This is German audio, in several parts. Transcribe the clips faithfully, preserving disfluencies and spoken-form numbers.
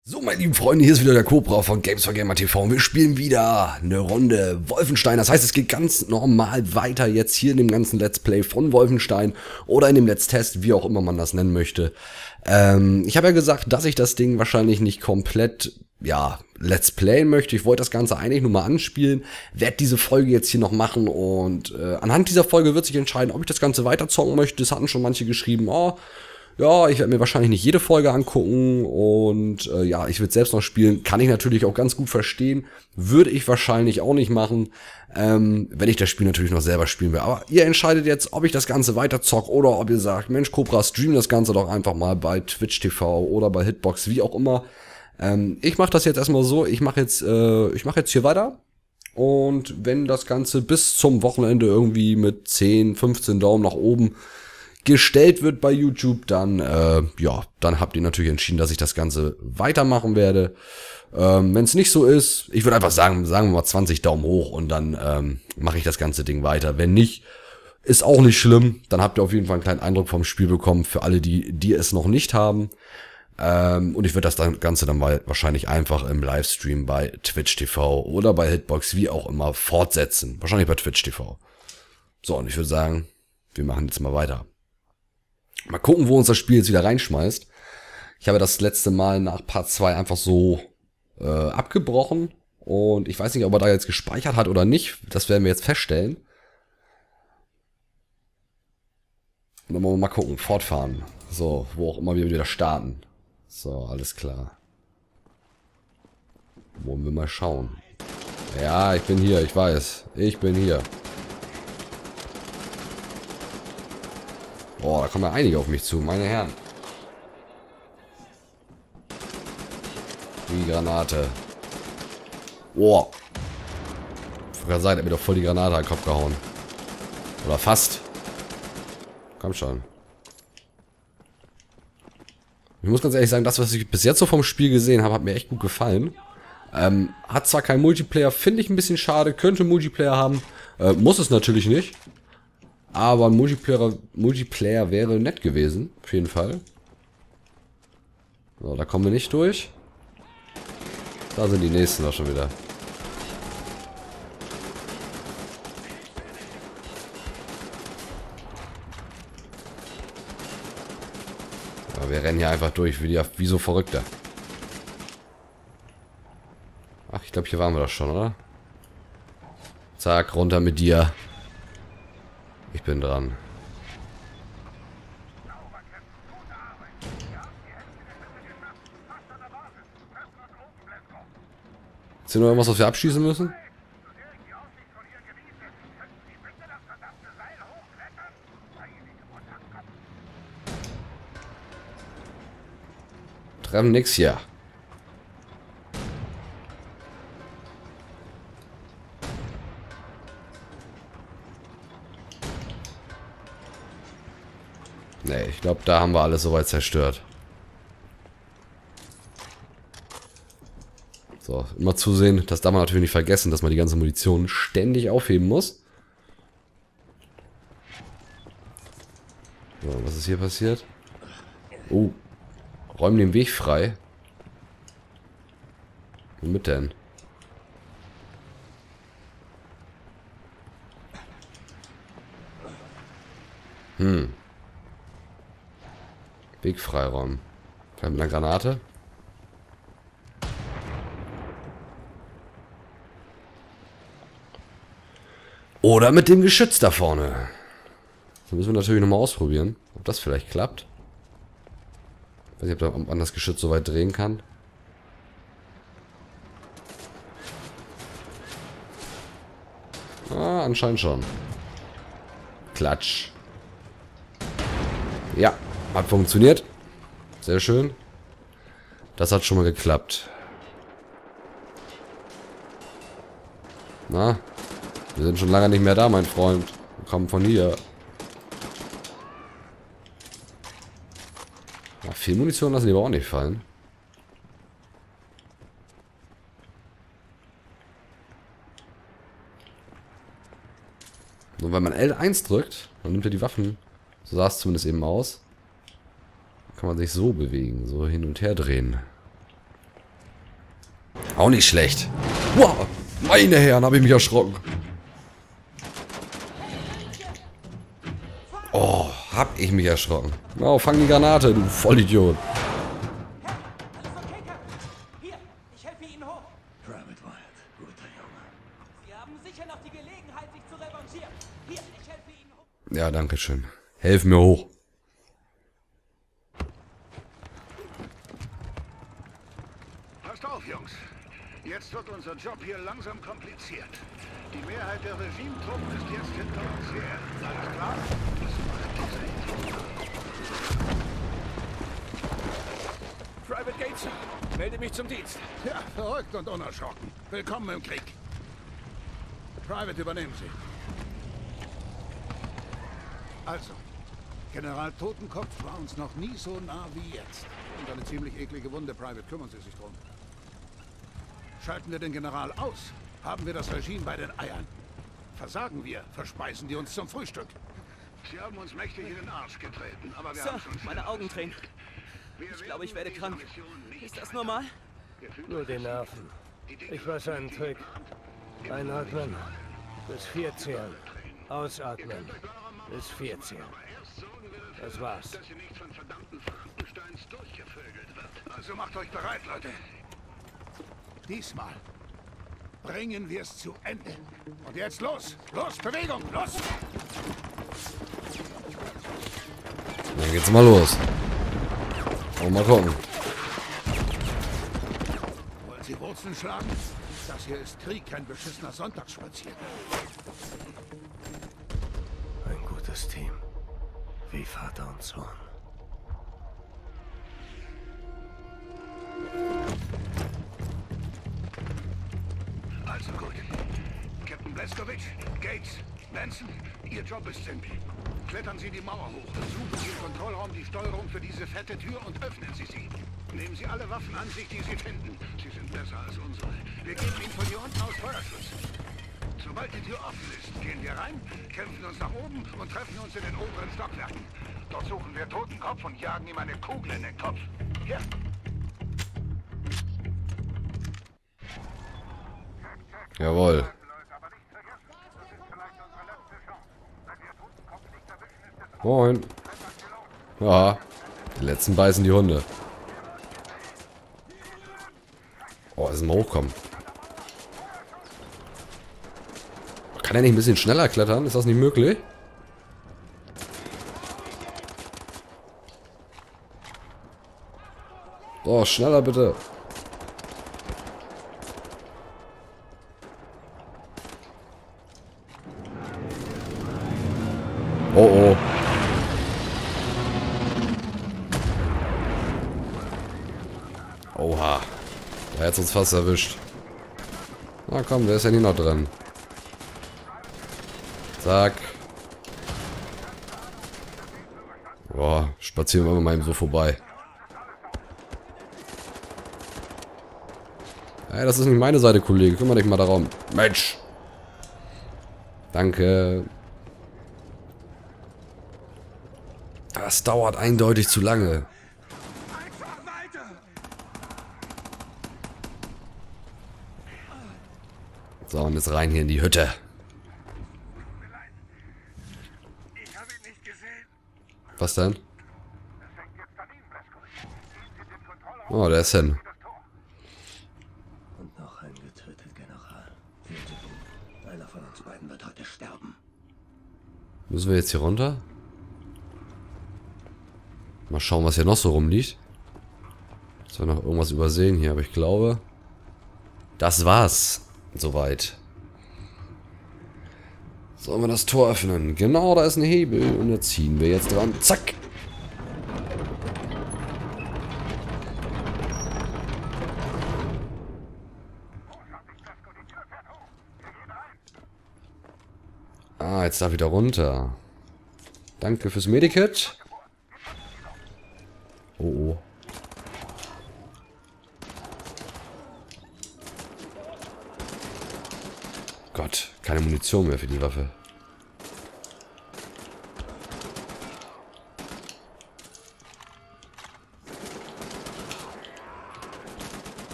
So, meine lieben Freunde, hier ist wieder der Cobra von Games for Gamer T V und wir spielen wieder eine Runde Wolfenstein. Das heißt, es geht ganz normal weiter jetzt hier in dem ganzen Let's Play von Wolfenstein oder in dem Let's Test, wie auch immer man das nennen möchte. Ähm, ich habe ja gesagt, dass ich das Ding wahrscheinlich nicht komplett, ja, Let's Playen möchte. Ich wollte das Ganze eigentlich nur mal anspielen, werde diese Folge jetzt hier noch machen und äh, anhand dieser Folge wird sich entscheiden, ob ich das Ganze weiter zocken möchte. Es hatten schon manche geschrieben, oh, ja, ich werde mir wahrscheinlich nicht jede Folge angucken und äh, ja, ich würde selbst noch spielen. Kann ich natürlich auch ganz gut verstehen. Würde ich wahrscheinlich auch nicht machen, ähm, wenn ich das Spiel natürlich noch selber spielen will. Aber ihr entscheidet jetzt, ob ich das Ganze weiter zock oder ob ihr sagt, Mensch, Cobra, stream das Ganze doch einfach mal bei Twitch T V oder bei Hitbox, wie auch immer. Ähm, ich mache das jetzt erstmal so, ich mache jetzt, äh, ich mache jetzt hier weiter. Und wenn das Ganze bis zum Wochenende irgendwie mit zehn, fünfzehn Daumen nach oben gestellt wird bei YouTube, dann äh, ja, dann habt ihr natürlich entschieden, dass ich das Ganze weitermachen werde. Ähm, wenn es nicht so ist, ich würde einfach sagen, sagen wir mal zwanzig Daumen hoch und dann ähm, mache ich das ganze Ding weiter. Wenn nicht, ist auch nicht schlimm. Dann habt ihr auf jeden Fall einen kleinen Eindruck vom Spiel bekommen für alle, die die es noch nicht haben. Ähm, und ich würde das dann, Ganze dann mal wahrscheinlich einfach im Livestream bei Twitch T V oder bei Hitbox, wie auch immer, fortsetzen. Wahrscheinlich bei Twitch T V. So, und ich würde sagen, wir machen jetzt mal weiter. Mal gucken, wo uns das Spiel jetzt wieder reinschmeißt. Ich habe das letzte Mal nach Part zwei einfach so äh, abgebrochen. Und ich weiß nicht, ob er da jetzt gespeichert hat oder nicht. Das werden wir jetzt feststellen. Und dann wollen wir mal gucken. Fortfahren. So, wo auch immer wir wieder starten. So, alles klar. Wollen wir mal schauen. Ja, ich bin hier, ich weiß. Ich bin hier. Boah, da kommen ja einige auf mich zu, meine Herren. Die Granate. Boah. Ich wollte gerade sagen, er hat mir doch voll die Granate an den Kopf gehauen. Oder fast. Komm schon. Ich muss ganz ehrlich sagen, das, was ich bis jetzt so vom Spiel gesehen habe, hat mir echt gut gefallen. Ähm, hat zwar keinen Multiplayer, finde ich ein bisschen schade. Könnte Multiplayer haben. Äh, muss es natürlich nicht. Aber ein Multiplayer, Multiplayer wäre nett gewesen, auf jeden Fall. So, da kommen wir nicht durch. Da sind die nächsten auch schon wieder. Aber wir rennen hier einfach durch, wie, die, wie so Verrückte. Ach, ich glaube, hier waren wir doch schon, oder? Zack, runter mit dir. Ich bin dran. Ist hier noch irgendwas, was wir abschießen müssen? Treffen nix hier. Nee, ich glaube, da haben wir alles soweit zerstört. So, immer zusehen, das darf man natürlich nicht vergessen, dass man die ganze Munition ständig aufheben muss. So, was ist hier passiert? Oh, räumen den Weg frei. Womit denn? Hm. Wegfreiraum. Vielleicht mit einer Granate. Oder mit dem Geschütz da vorne. Das müssen wir natürlich nochmal ausprobieren, ob das vielleicht klappt. Ich weiß nicht, ob man das Geschütz so weit drehen kann. Ah, anscheinend schon. Klatsch. Ja. Hat funktioniert. Sehr schön. Das hat schon mal geklappt. Na? Wir sind schon lange nicht mehr da, mein Freund. Wir kommen von hier. Ja, viel Munition lassen die aber auch nicht fallen. Und wenn man L eins drückt, dann nimmt er die Waffen. So sah es zumindest eben aus. Kann man sich so bewegen, so hin und her drehen. Auch nicht schlecht. Wow, meine Herren, habe ich mich erschrocken. Oh, hab ich mich erschrocken. Oh, fang die Granate, du Vollidiot. Hier, ich helfe Ihnen hoch. Private Wyatt, guter Junge. Sie haben sicher noch die Gelegenheit, sich zu revanchieren. Hier, ich helfe Ihnen hoch. Ja, danke schön. Helf mir hoch. Passt auf, Jungs. Jetzt wird unser Job hier langsam kompliziert. Die Mehrheit der Regimetruppen ist jetzt hinter uns her. Alles klar? Das macht diese Private Gates, melde mich zum Dienst. Ja, verrückt und unerschrocken. Willkommen im Krieg. Private, übernehmen Sie. Also, General Totenkopf war uns noch nie so nah wie jetzt. Und eine ziemlich eklige Wunde, Private, kümmern Sie sich drum. Schalten wir den General aus, haben wir das Regime bei den Eiern. Versagen wir, verspeisen die uns zum Frühstück. Sie haben uns mächtig in den Arsch getreten, aber wir Sir, haben schon... meine Augen tränen. Ich glaube, ich werde krank. Ist das normal? Nur die Nerven. Ich weiß einen Trick. Einatmen. Bis vier zählen. Ausatmen. Bis vier zählen. Das war's. Also macht euch bereit, Leute. Diesmal bringen wir es zu Ende. Und jetzt los! Los, Bewegung! Los! Dann geht's mal los. Und mal gucken. Wollen Sie Wurzeln schlagen? Das hier ist Krieg, kein beschissener Sonntagsspaziergang. Ein gutes Team. Wie Vater und Sohn. Also gut. Captain Blazkowicz, Gates, Benson, Ihr Job ist simpel. Klettern Sie die Mauer hoch, suchen Sie im Kontrollraum die Steuerung für diese fette Tür und öffnen Sie sie. Nehmen Sie alle Waffen an sich, die Sie finden. Sie sind besser als unsere. Wir geben Ihnen von hier unten aus Feuerschutz. Sobald die Tür offen ist, gehen wir rein, kämpfen uns nach oben und treffen uns in den oberen Stockwerken. Dort suchen wir Totenkopf und jagen ihm eine Kugel in den Kopf. Hier. Jawohl. Moin. Ja, die letzten beißen die Hunde. Oh, ist mal hochkommen. Kann er nicht ein bisschen schneller klettern? Ist das nicht möglich? Oh, schneller bitte. Oh oh. Oha. Der hat uns fast erwischt. Na komm, der ist ja nie noch dran. Zack. Boah, spazieren wir mal eben so vorbei. Ey, das ist nicht meine Seite, Kollege. Kümmere dich mal darum. Mensch. Danke. Das dauert eindeutig zu lange. So, und jetzt rein hier in die Hütte. Was denn? Oh, der ist hin. Und noch ein getötet, General. Vierte Punkt. Einer von uns beiden wird heute sterben. Müssen wir jetzt hier runter? Mal schauen, was hier noch so rumliegt. Ist wir noch irgendwas übersehen hier, aber ich glaube, das war's. Soweit. Sollen wir das Tor öffnen? Genau, da ist ein Hebel. Und da ziehen wir jetzt dran. Zack. Ah, jetzt darf ich da runter. Danke fürs Medikit. Oh, oh. Gott, keine Munition mehr für die Waffe.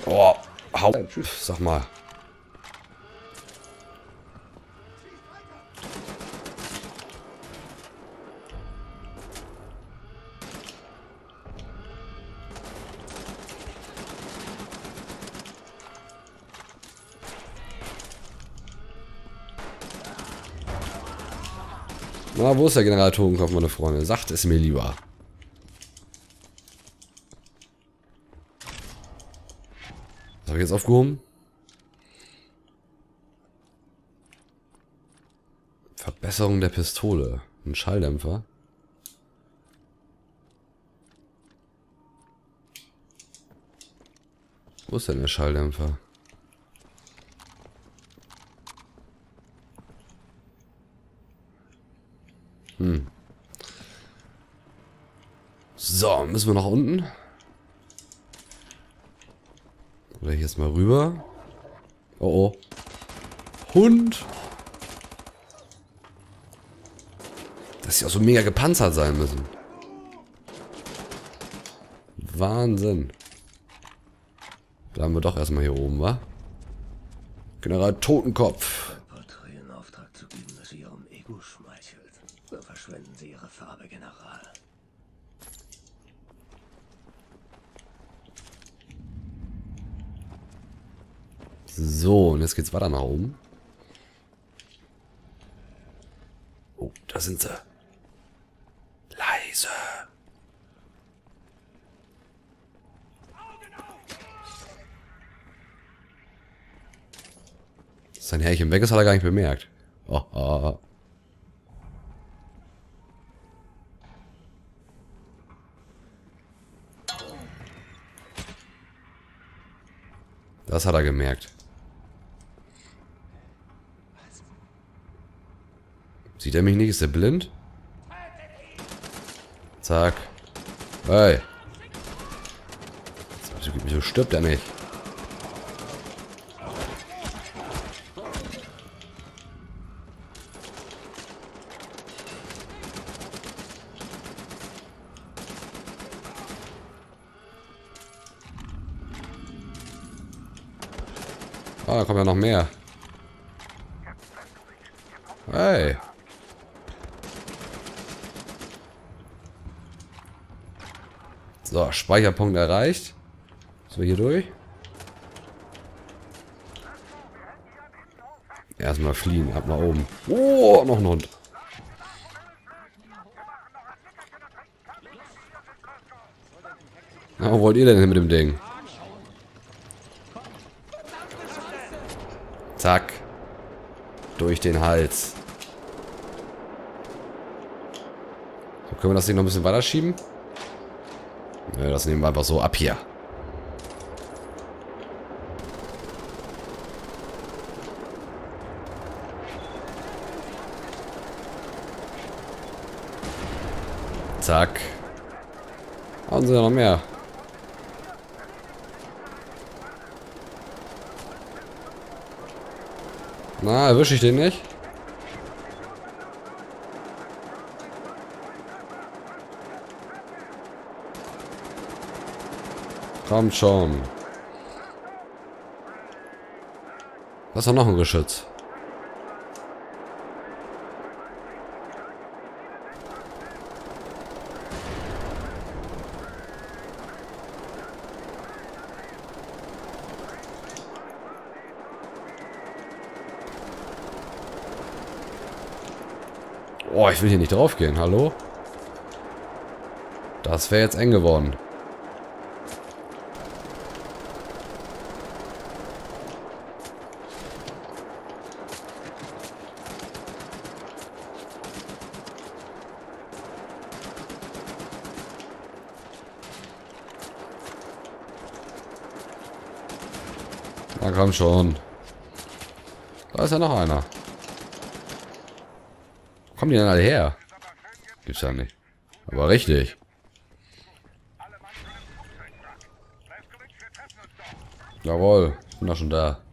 Oh, hau. Sag mal. Na, wo ist der General Totenkopf, meine Freunde? Sagt es mir lieber. Was habe ich jetzt aufgehoben? Verbesserung der Pistole. Ein Schalldämpfer. Wo ist denn der Schalldämpfer? Hm. So, müssen wir nach unten? Oder hier jetzt mal rüber? Oh oh. Hund! Dass sie auch so mega gepanzert sein müssen. Wahnsinn. Bleiben wir doch erstmal hier oben, wa? General Totenkopf. Porträt in Auftrag zu geben, das ihrem Ego schmeichelt. So verschwenden sie ihre Farbe, General. So, und jetzt geht's weiter nach oben. Oh, da sind sie. Leise. Dass sein Härchen weg ist, hat er gar nicht bemerkt. Oh, oh, oh. Das hat er gemerkt. Sieht er mich nicht? Ist er blind? Zack. Hey. Wieso stirbt er nicht? Ah, da kommt ja noch mehr. Hey. So, Speicherpunkt erreicht. So, hier durch. Erstmal fliehen, ab nach oben. Oh, noch ein Hund. Na, wo wollt ihr denn hin mit dem Ding? Zack. Durch den Hals. So, können wir das Ding noch ein bisschen weiter schieben? Ja, das nehmen wir einfach so ab hier. Zack. Haben sie ja noch mehr. Na, erwische ich den nicht? Kommt schon. Was ist doch noch ein Geschütz? Oh, ich will hier nicht drauf gehen. Hallo? Das wäre jetzt eng geworden. Na komm schon. Da ist ja noch einer. Wo kommen die denn alle her? Gibt's ja nicht. Aber richtig. Jawohl, ich bin doch schon da.